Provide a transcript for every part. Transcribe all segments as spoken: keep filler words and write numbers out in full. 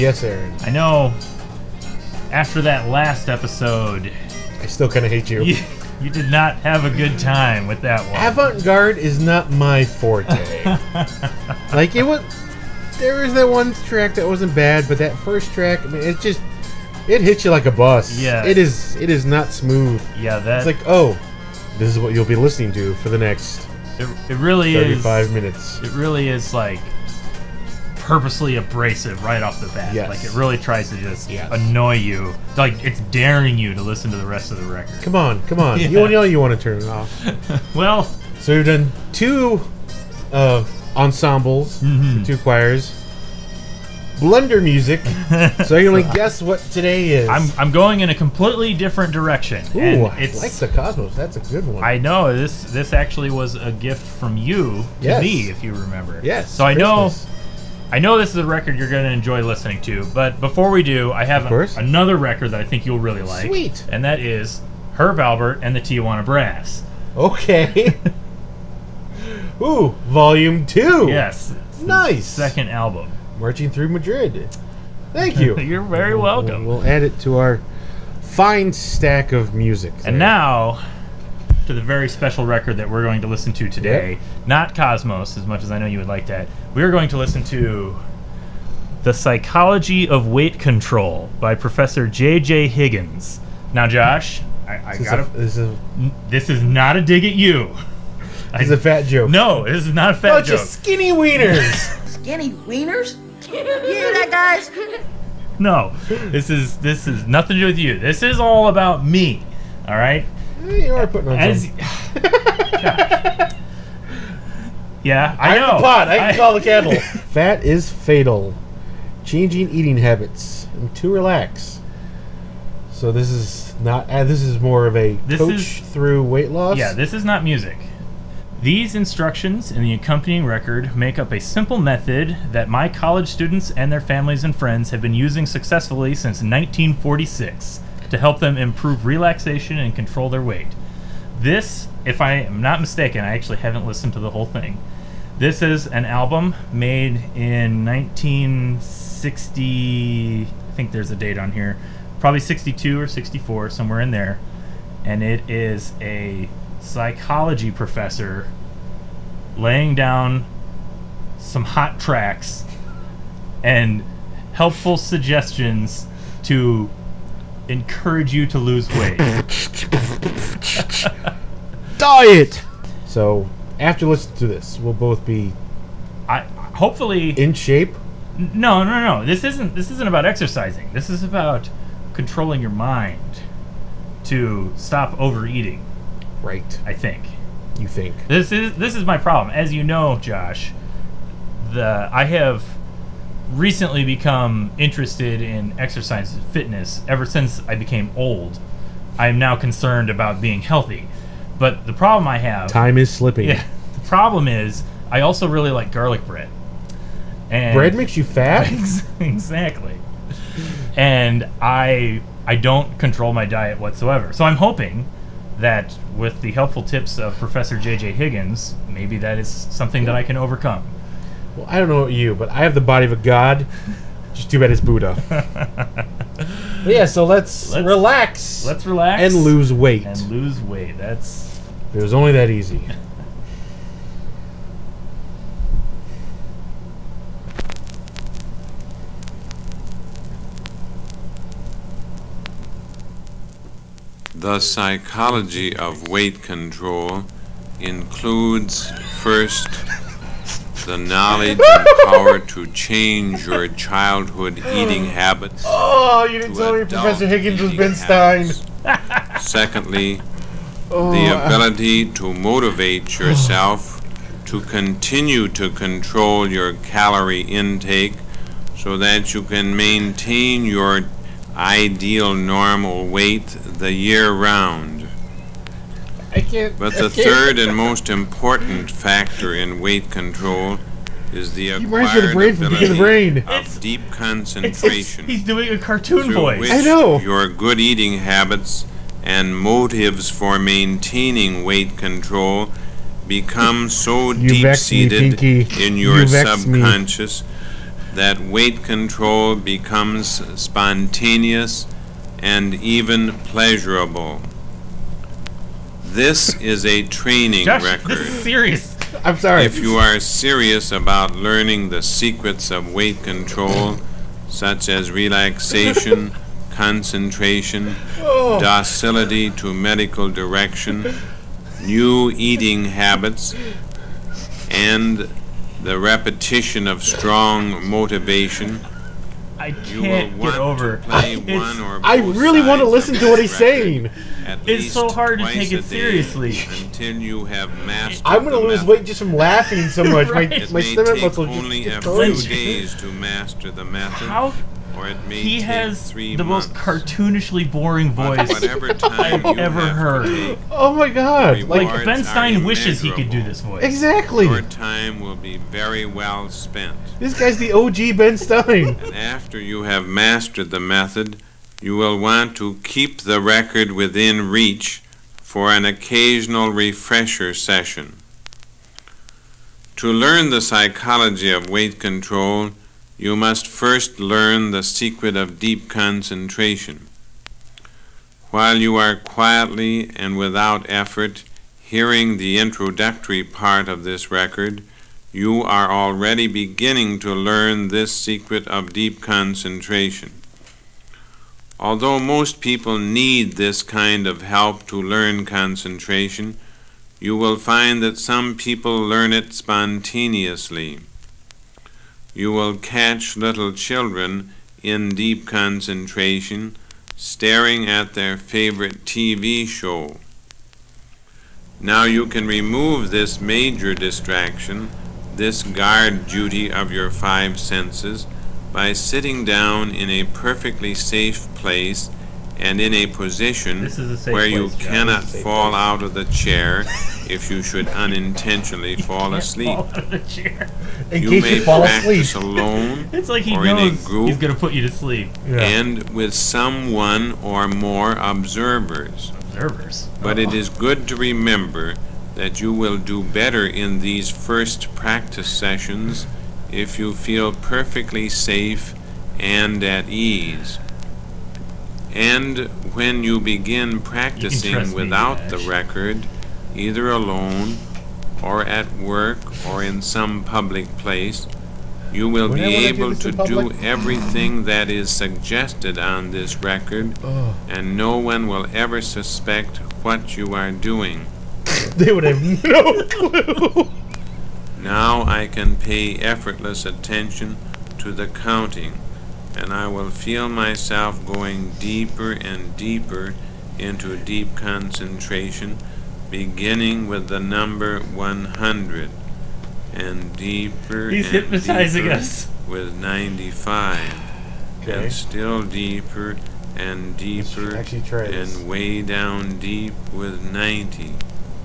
Yes, Aaron. I know. After that last episode, I still kind of hate you. you you did not have a good time with that one. Avant-garde is not my forte. Like it was. There was that one track that wasn't bad, but that first track, I mean, it just it hits you like a bus. Yeah. It is. It is not smooth. Yeah, that. It's like, oh, this is what you'll be listening to for the next it, it really thirty-five is. minutes. It really is like purposely abrasive right off the bat. Yes. Like it really tries to just Yes. annoy you. Like it's daring you to listen to the rest of the record. Come on, come on. Yeah. You know you want to turn it off. Well, So we've done two uh, ensembles, Mhm. two choirs, blender music. So you can only guess what today is. I'm I'm going in a completely different direction. Ooh, and I it's like the Cosmos. That's a good one. I know this this actually was a gift from you to Yes. me, if you remember. Yes. So I know Christmas. I know this is a record you're going to enjoy listening to, but before we do, I have Of course. another record that I think you'll really like. Sweet. And that is Herb Alpert and the Tijuana Brass. Okay. Ooh, volume two. Yes. it's his Nice. Second album. Marching Through Madrid. Thank you. You're very welcome. We'll, we'll add it to our fine stack of music. And now to the very special record that we're going to listen to today. Yep. Not Cosmos, as much as I know you would like that. We're going to listen to The Psychology of Weight Control by Professor J J Higgins. Now, Josh, I, I This is gotta. a- this is a, n- this is not a dig at you. this is a fat joke. No, this is not a fat Bunch joke. of skinny wieners. Skinny wieners? You hear that, guys? No, this is this is nothing to do with you. This is all about me. All right. Eh, you are putting on As some. yeah, I I'm know. the pot. I can I- call the kettle. Fat is fatal. Changing eating habits and to relax. So this is not. Uh, this is more of a This coach is- through weight loss. Yeah, this is not music. These instructions and the accompanying record make up a simple method that my college students and their families and friends have been using successfully since nineteen forty-six to help them improve relaxation and control their weight. This, if I am not mistaken, I actually haven't listened to the whole thing. This is an album made in nineteen sixty, I think there's a date on here, probably sixty-two or sixty-four, somewhere in there. And it is a psychology professor laying down some hot tracks and helpful suggestions to encourage you to lose weight. Diet. So after listening to this, we'll both be I hopefully in shape. no no no this isn't this isn't about exercising. This is about controlling your mind to stop overeating. Right. I think You think? this is this is my problem. As you know, Josh, the I have recently become interested in exercise and fitness ever since I became old. I am now concerned about being healthy. But the problem I have Time is slipping. Yeah, the problem is I also really like garlic bread. And Bread makes you fat. exactly. And I I don't control my diet whatsoever. So I'm hoping that with the helpful tips of Professor J J Higgins, maybe that is something that I can overcome. Well, I don't know about you, but I have the body of a god. Just too bad it's Buddha. But yeah, so let's, Let's- relax. Let's relax and lose weight. and lose weight. That's If it was only that easy. The psychology of weight control includes, first, the knowledge and power to change your childhood eating habits. Oh, you didn't to tell me adult Professor Higgins was eating Ben Stein. habits. Secondly, Oh, the I- ability to motivate yourself to continue to control your calorie intake so that you can maintain your ideal normal weight the year round. I can't. But I the can't. third and most important factor in weight control is the You reminds me of the acquired brain from Big in the ability Brain. of deep it's, it's, concentration he's doing a cartoon through voice. which I know. your good eating habits and motives for maintaining weight control become so You vex me, deep-seated Pinky. in your You vex me. subconscious that weight control becomes spontaneous and even pleasurable. This is a training Josh, record. this is serious. I'm sorry. If you are serious about learning the secrets of weight control, such as relaxation, concentration, Oh. docility to medical direction, new eating habits, and the repetition of strong motivation, I you will can't want get over. to play It's- one or I both really want to sides listen of to what this he's record saying. at It's least so hard to twice take a it day seriously. until you have mastered I'm gonna the lose method. weight just from laughing so much. Right. My, It my may stomach take muscles only just a get few clenched. days to master the method, How or it may he take has three the months. most cartoonishly boring But voice whatever time I've you ever have heard. to take, Oh my god! Reward. Like Like Ben Rewards are Stein wishes he could do immeasurable. this voice. exactly. your time will be very well spent. This guy's the O G Ben Stein. And after you have mastered the method, you will want to keep the record within reach for an occasional refresher session. To learn the psychology of weight control, you must first learn the secret of deep concentration. While you are quietly and without effort hearing the introductory part of this record, you are already beginning to learn this secret of deep concentration. Although most people need this kind of help to learn concentration, you will find that some people learn it spontaneously. You will catch little children in deep concentration staring at their favorite T V show. Now you can remove this major distraction, this guard duty of your five senses, by sitting down in a perfectly safe place and in a position This is a safe where you place, Josh. cannot Safe fall place. out of the chair if you should unintentionally fall Can't asleep. fall out of the chair. In You case may you fall asleep. practice alone It's like he or in a knows group he's gonna put you to sleep. Yeah. and with someone or more observers. Observers. But Oh. it is good to remember that you will do better in these first practice sessions if you feel perfectly safe and at ease. And when you begin practicing trust me, without the Josh. record, either alone or at work or in some public place, you will When be I wanna do able this to in do public? everything that is suggested on this record, Oh, and no one will ever suspect what you are doing. they would have no clue. Now I can pay effortless attention to the counting, and I will feel myself going deeper and deeper into deep concentration, beginning with the number one hundred, and deeper He's and hypnotizing deeper us. with ninety-five, Okay. and still deeper and deeper actually try this. and way down deep with ninety.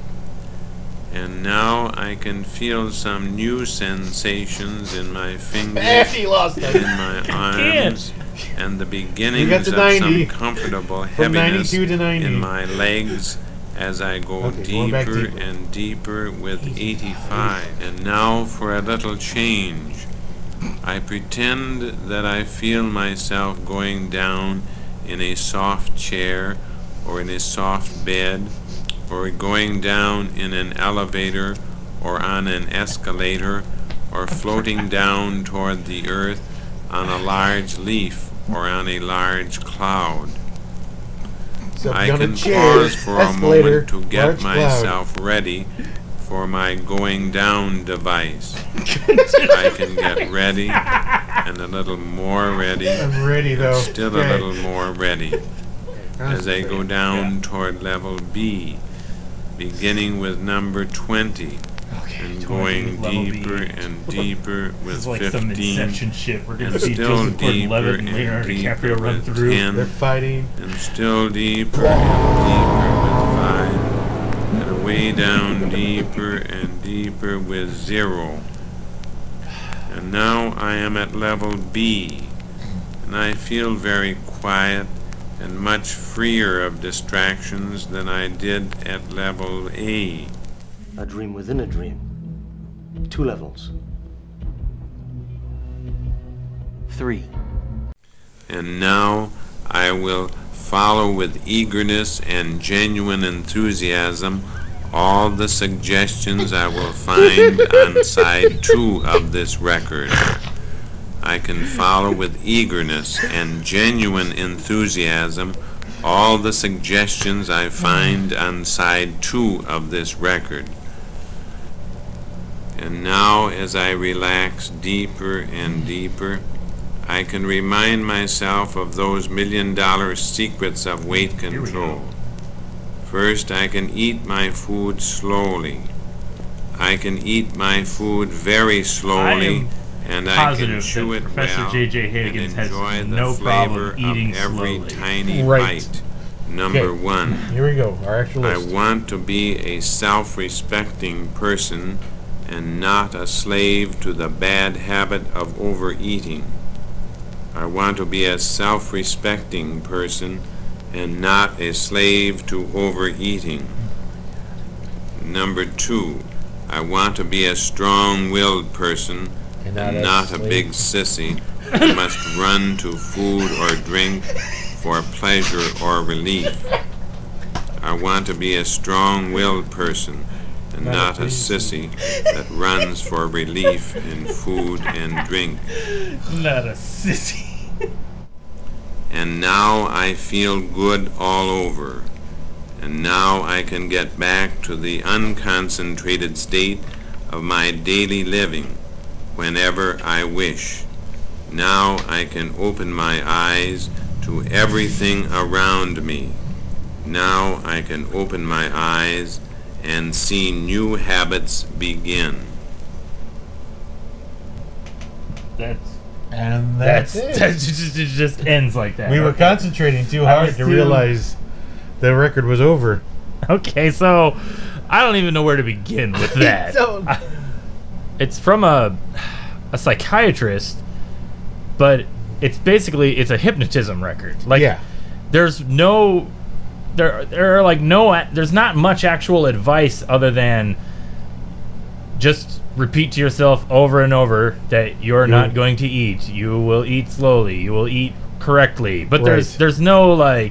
And now I can feel some new sensations in my Eh, fingers, he lost in it. my can't. arms, and the beginnings to of ninety. some comfortable From heaviness ninety-two to ninety. in my legs as I go Okay, going back deeper deeper. and deeper with eighty-five. And now for a little change. I pretend that I feel myself going down in a soft chair or in a soft bed, or going down in an elevator or on an escalator, or floating down toward the earth on a large leaf or on a large cloud. So I on a can chair, pause for a escalator, moment to get large cloud. myself ready for my going down device. I can get ready and a little more ready, I'm ready though. still a Okay. little more ready as I go down toward level B, beginning with number twenty Okay, and twenty, going level B. deeper and deeper This with is like some fifteen Inception shit. We're gonna and see still Joseph deeper Gordon-Levitt and and Leonardo deeper DiCaprio run with through. ten. They're fighting. and still deeper and deeper with five, and way down deeper and deeper with zero. And now I am at level B, and I feel very quiet and much freer of distractions than I did at level A. A dream within a dream. Two levels. three. And now I will follow with eagerness and genuine enthusiasm all the suggestions I will find on side two of this record. I can follow with eagerness and genuine enthusiasm all the suggestions I find on side two of this record. And now, as I relax deeper and deeper, I can remind myself of those million dollar secrets of weight control. First, I can eat my food slowly. I can eat my food very slowly, and I can chew it Professor well J J Higgins and enjoy has the no flavor problem eating of every slowly. tiny Right. bite. Number Okay. one. Here we go. Our actual I list. want to be a self-respecting person and not a slave to the bad habit of overeating. I want to be a self-respecting person and not a slave to overeating. Number two, I want to be a strong-willed person And and not a not a slave. big sissy who must run to food or drink for pleasure or relief. I want to be a strong-willed person and Not a not a big sissy that runs for relief in food and drink. Not a sissy. And now I feel good all over. And now I can get back to the unconcentrated state of my daily living whenever I wish. Now I can open my eyes to everything around me. Now I can open my eyes and see new habits begin. That's And that's, that's, that's it. just, it just ends like that. We were Okay. concentrating too I hard was to too- realize the record was over. Okay, so I don't even know where to begin with that. So- I- it's from a a psychiatrist, but it's basically it's a hypnotism record. Like Yeah. there's no there there are like no a- there's not much actual advice other than just repeat to yourself over and over that you're not going to eat. You will eat slowly. You will eat correctly. But there's Right. there's no like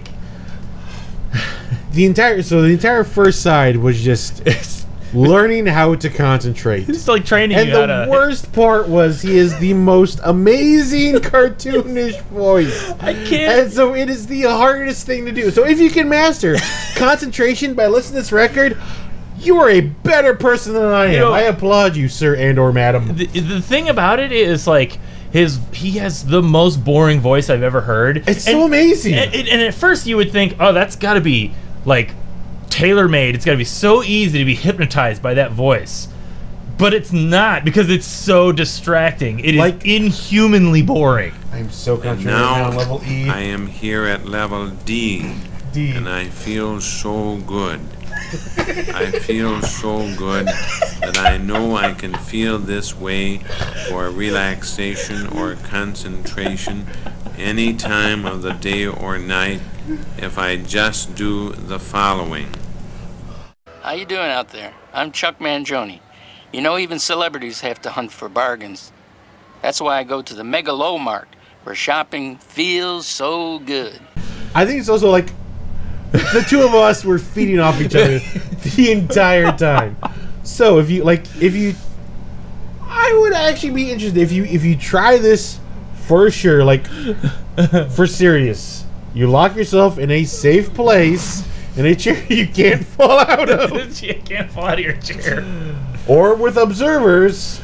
The entire so the entire first side was just it's, learning how to concentrate. it's like training And you how the to worst part was he is the most amazing cartoonish voice. I can't And so it is the hardest thing to do. So if you can master concentration by listening to this record, you are a better person than I am. You know- I applaud you, sir and or madam. the, the thing about it is like his he has the most boring voice I've ever heard. It's so amazing. And, and, and at first you would think, oh, that's got to be like tailor-made. It's got to be so easy to be hypnotized by that voice. But it's not, because it's so distracting. It is Like- inhumanly boring. I'm so And concentrated now now on level E. I am here at level D. D. And I feel so good. I feel so good that I know I can feel this way for relaxation or concentration any time of the day or night if I just do the following. How you doing out there? I'm Chuck Mangione. You know, even celebrities have to hunt for bargains. That's why I go to the Megalo Mart, where shopping feels so good. I think it's also like the two of us were feeding off each other the entire time. So if you like, if you, I would actually be interested if you if you try this for sure, like for serious. You lock yourself in a safe place in a chair you can't fall out of, You can't fall out of your chair. or with observers.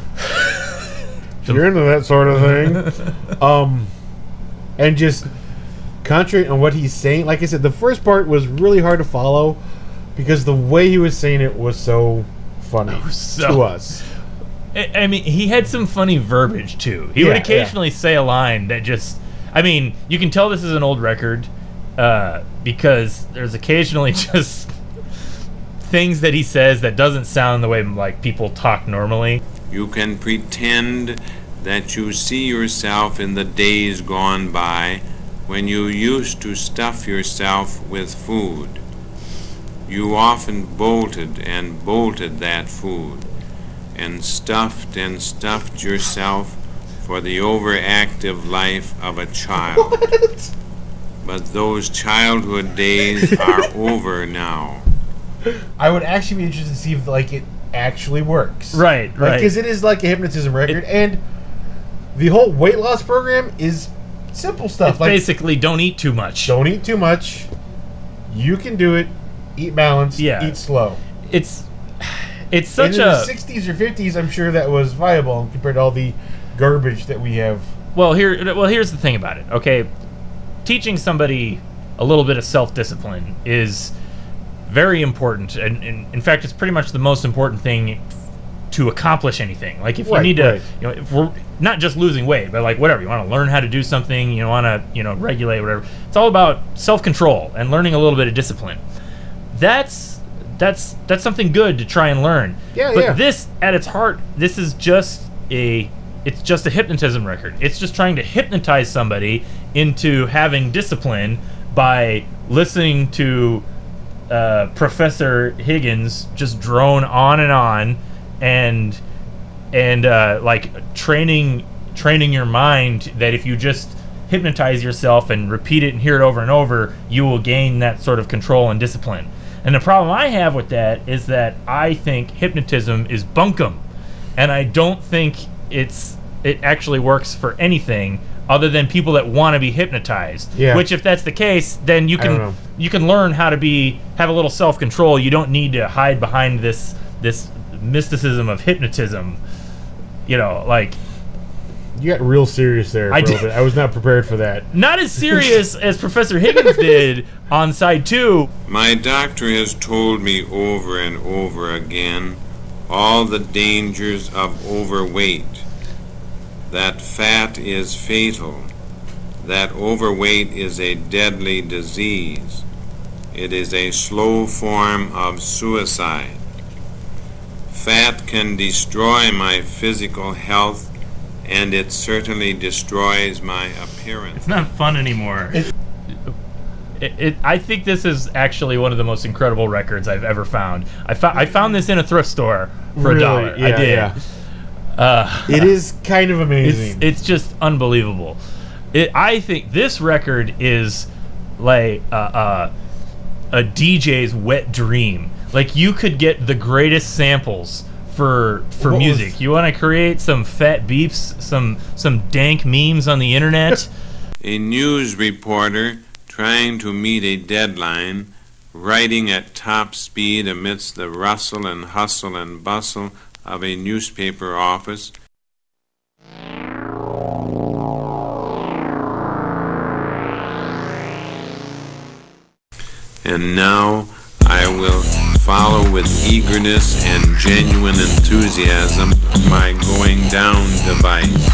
If you're into that sort of thing, um, and just concentrate on what he's saying. Like I said, the first part was really hard to follow because the way he was saying it was so funny so- to us. I I mean, he had some funny verbiage too. He would Yeah, occasionally say a line that just, I mean, you can tell this is an old record uh, because there's occasionally just things that he says that doesn't sound the way like people talk normally. You can pretend that you see yourself in the days gone by when you used to stuff yourself with food. You often bolted and bolted that food, and stuffed and stuffed yourself for the overactive life of a child. What? But those childhood days are over now. I would actually be interested to see if like it actually works. Right, right. Because it is like a hypnotism record, it, and the whole weight loss program is simple stuff. It's like basically don't eat too much. Don't eat too much. You can do it. Eat balanced. Yeah. Eat slow. It's it's such and in a the sixties or fifties, I'm sure that was viable compared to all the garbage that we have. well here. Well, here's the thing about it. Okay, teaching somebody a little bit of self-discipline is very important, and, and in fact, it's pretty much the most important thing to accomplish anything. Like if you Right, need to, right. you know, if we're not just losing weight, but like whatever you want to learn how to do something, you want to, you know, regulate whatever. It's all about self-control and learning a little bit of discipline. That's that's that's something good to try and learn. Yeah, but yeah. this, at its heart, this is just a it's just a hypnotism record. It's just trying to hypnotize somebody into having discipline by listening to uh, Professor Higgins just drone on and on, and and uh, like training training your mind that if you just hypnotize yourself and repeat it and hear it over and over, you will gain that sort of control and discipline. And the problem I have with that is that I think hypnotism is bunkum, and I don't think it's it actually works for anything other than people that want to be hypnotized. Yeah. Which, if that's the case, then you I don't can know. you can learn how to be have a little self-control. You don't need to hide behind this this mysticism of hypnotism. You know, like You got real serious there for I a little did. bit. I was not prepared for that. not as serious as Professor Higgins did on side two. My doctor has told me over and over again all the dangers of overweight. That fat is fatal. That overweight is a deadly disease. It is a slow form of suicide. Fat can destroy my physical health, and it certainly destroys my appearance. It's not fun anymore. It, it, I think this is actually one of the most incredible records I've ever found. I, fo- I found this in a thrift store for a Really? dollar. I Yeah, did. yeah. Uh, It is kind of it's amazing. it's just unbelievable. It, I think this record is like uh, uh, a D J's wet dream. Like you could get the greatest samples for for What was- music. You want to create some fat beeps, some some dank memes on the internet. A news reporter trying to meet a deadline, writing at top speed amidst the rustle and hustle and bustle of a newspaper office. And now I will follow with eagerness and genuine enthusiasm my going down device.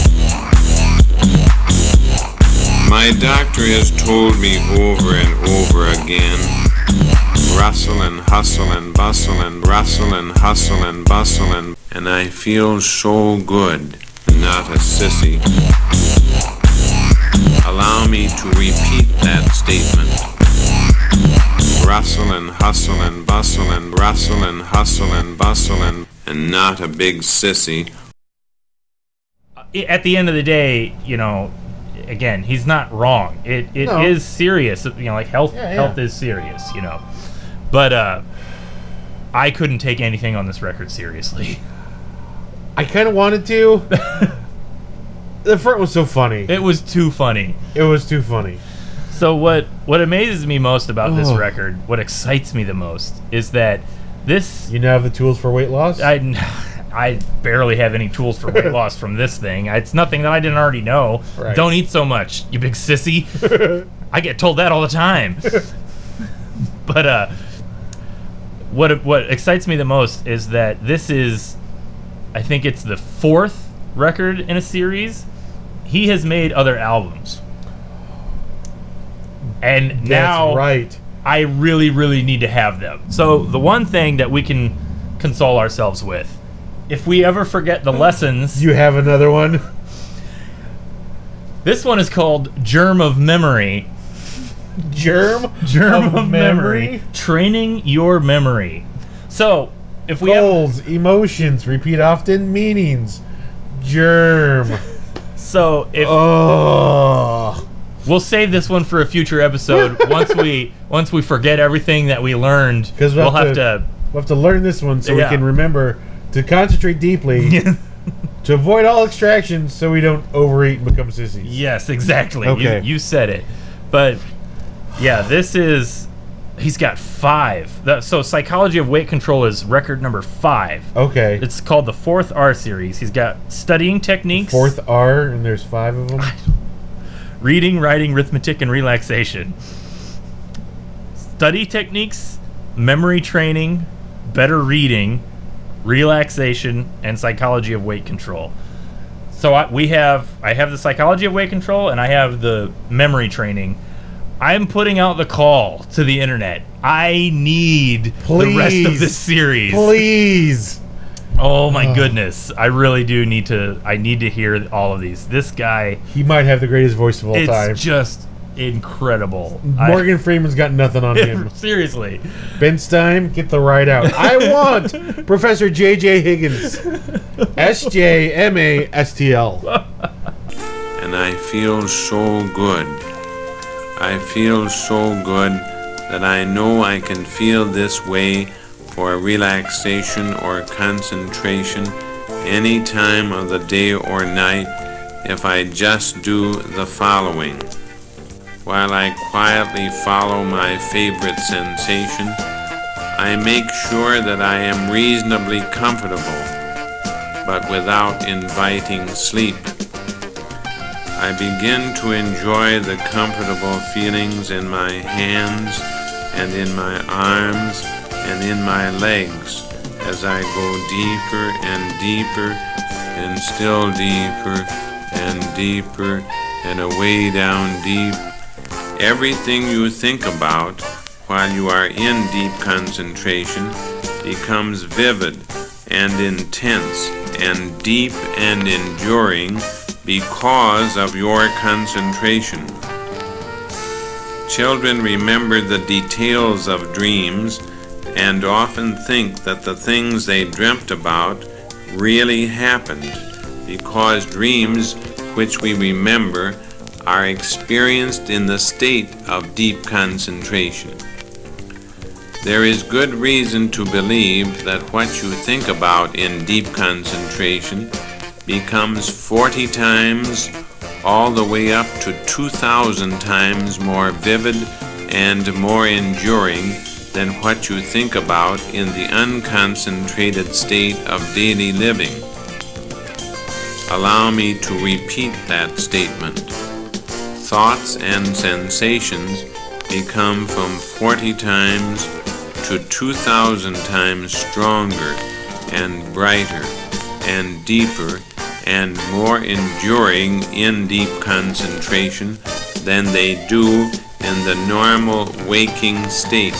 My doctor has told me over and over again, rustle and hustle and bustle and rustle and hustle and bustle and, and I feel so good, not a sissy. Allow me to repeat that statement. Rustle and hustle and bustle and rustle and hustle and bustle and, and not a big sissy. At the end of the day, you know, again, he's not wrong. It it No. is serious. You know, like health Yeah, yeah. health is serious. You know, but uh, I couldn't take anything on this record seriously. I kind of wanted to. The front was so funny. It was too funny. It was too funny. So what what amazes me most about this Oh. record, what excites me the most, is that this You now have the tools for weight loss? I I barely have any tools for weight loss from this thing. It's nothing that I didn't already know. Right. Don't eat so much, you big sissy. I get told that all the time. But uh, what what excites me the most is that this is, I think it's the fourth record in a series. He has made other albums, and That's now right. I really, really need to have them. So the one thing that we can console ourselves with, if we ever forget the lessons, You have another one? this one is called Germ of Memory. Germ? Germ of, memory. Training your memory. So, if we have, Goals, emotions, repeat often, meanings. Germ. So if Oh. we'll save this one for a future episode once we once we forget everything that we learned, Because we'll have to. we'll have to learn this one so Yeah. we can remember to concentrate deeply, to avoid all extractions, so we don't overeat and become sissies. Yes, exactly. Okay. You, you said it. But yeah, this is. He's got five. The, so Psychology of Weight Control is record number five. Okay. It's called the fourth R series. He's got studying techniques, Fourth R, and there's five of them. reading, writing, arithmetic, and relaxation. Study techniques, memory training, better reading, relaxation, and psychology of weight control. So I, we have, I have the psychology of weight control, and I have the memory training. I'm putting out the call to the internet. I need the rest of Please. this series. Please. Oh my goodness. I really do need to I need to hear all of these. This guy, He might have the greatest voice of all it's time. just incredible. Morgan Freeman's got nothing on I, him. seriously. Ben Stein, get the ride out. I want Professor J J Higgins. S J M A S T L. And I feel so good. I feel so good that I know I can feel this way for relaxation or concentration any time of the day or night if I just do the following. While I quietly follow my favorite sensation, I make sure that I am reasonably comfortable, but without inviting sleep. I begin to enjoy the comfortable feelings in my hands and in my arms and in my legs as I go deeper and deeper and still deeper and deeper and away down deep. Everything you think about while you are in deep concentration becomes vivid and intense and deep and enduring because of your concentration. Children remember the details of dreams and often think that the things they dreamt about really happened because dreams which we remember are experienced in the state of deep concentration. There is good reason to believe that what you think about in deep concentration becomes forty times all the way up to two thousand times more vivid and more enduring than what you think about in the unconcentrated state of daily living. Allow me to repeat that statement. Thoughts and sensations become from forty times to two thousand times stronger and brighter and deeper and more enduring in deep concentration than they do in the normal waking state.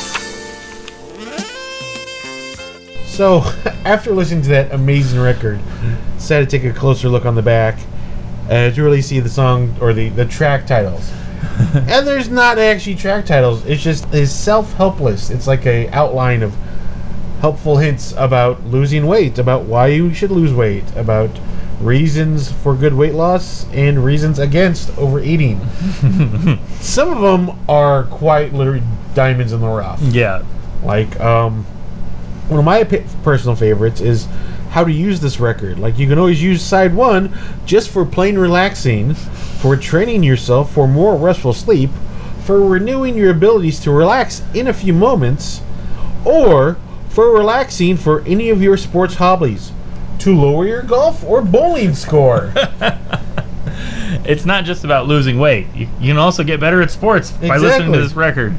So, after listening to that amazing record, decided to take a closer look on the back uh, to really see the song or the, the track titles. And there's not actually track titles. It's just it's self-help list. It's like a outline of helpful hints about losing weight, about why you should lose weight, about reasons for good weight loss and reasons against overeating. Some of them are quite literally diamonds in the rough. Yeah. Like, um, one of my p- personal favorites is how to use this record. Like, you can always use side one just for plain relaxing, for training yourself for more restful sleep, for renewing your abilities to relax in a few moments, or for relaxing for any of your sports hobbies, to lower your golf or bowling score. It's not just about losing weight. You, you can also get better at sports by listening to Exactly. this record.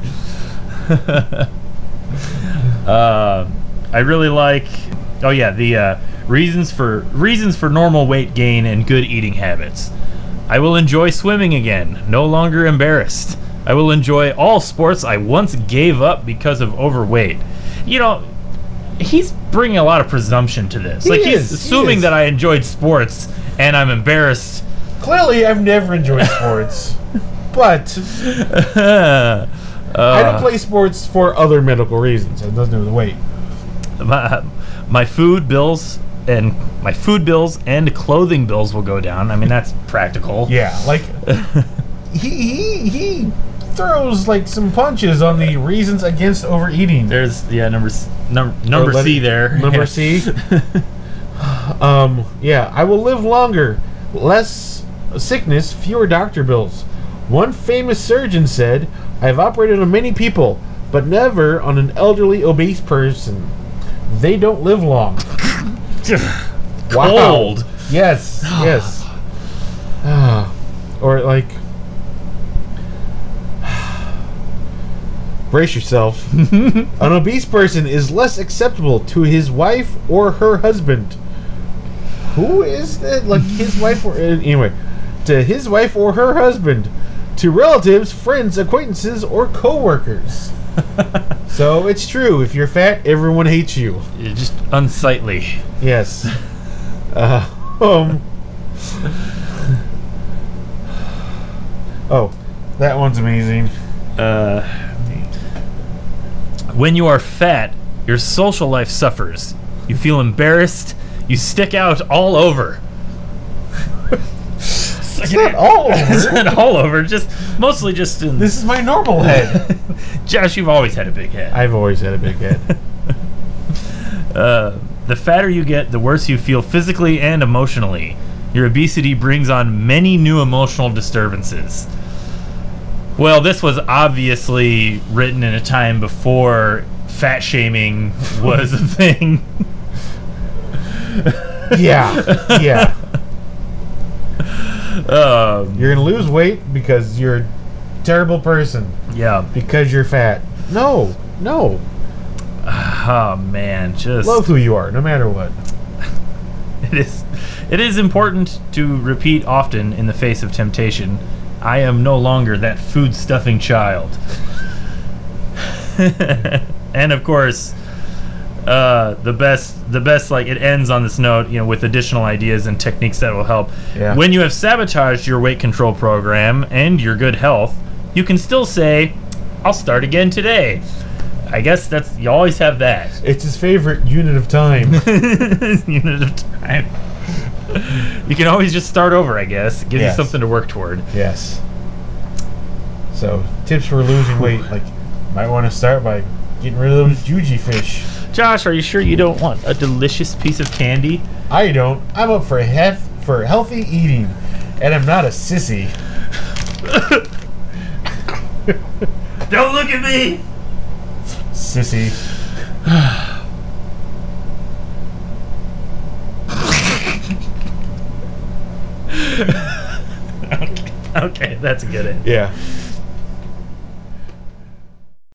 uh, I really like. Oh yeah, the uh, reasons for reasons for normal weight gain and good eating habits. I will enjoy swimming again, no longer embarrassed. I will enjoy all sports I once gave up because of overweight. You know, he's bringing a lot of presumption to this. He like is, he's he assuming is. that I enjoyed sports and I'm embarrassed. Clearly, I've never enjoyed sports, but uh, I don't play sports for other medical reasons. It doesn't do with the weight. my, my food bills and my food bills and clothing bills will go down. I mean, that's practical. Yeah, like he he he throws like some punches on the reasons against overeating. There's yeah number s- num- number Or let C it- there. Number Yeah. C. um. Yeah, I will live longer, less sickness, fewer doctor bills. One famous surgeon said, "I've operated on many people, but never on an elderly, obese person. They don't live long." Cold. Yes. Yes. Ah. Or like, brace yourself. An obese person is less acceptable to his wife or her husband. Who is that? Like his wife or uh, anyway, to his wife or her husband, to relatives, friends, acquaintances, or co-workers. So it's true. If you're fat, everyone hates you. You're just unsightly. Yes. Uh, um. Oh, that one's amazing. Uh, when you are fat, your social life suffers. You feel embarrassed. You stick out all over. It's not all It's over. not all over. Just mostly just in. This is my normal head. Josh, you've always had a big head. I've always had a big head. Uh, the fatter you get, the worse you feel physically and emotionally. Your obesity brings on many new emotional disturbances. Well, this was obviously written in a time before fat shaming was a thing. Yeah, yeah. Um, You're gonna lose weight because you're a terrible person. yeah. Because you're fat. No, no. Oh man, just Love who you are, no matter what. it is. It is important to repeat often in the face of temptation. I am no longer that food stuffing child. And of course, uh, the best, the best, like it ends on this note, you know, with additional ideas and techniques that will help. Yeah. When you have sabotaged your weight control program and your good health, you can still say, "I'll start again today." I guess that's you always have that It's his favorite unit of time. unit of time. You can always just start over, I guess. It gives Yes. you something to work toward. Yes. So, tips for losing weight, like, might want to start by getting rid of those Juji fish. Josh, are you sure you don't want a delicious piece of candy? I don't. I'm up for hef- for healthy eating, and I'm not a sissy. Don't look at me! Sissy. Okay, okay, that's a good end. Yeah.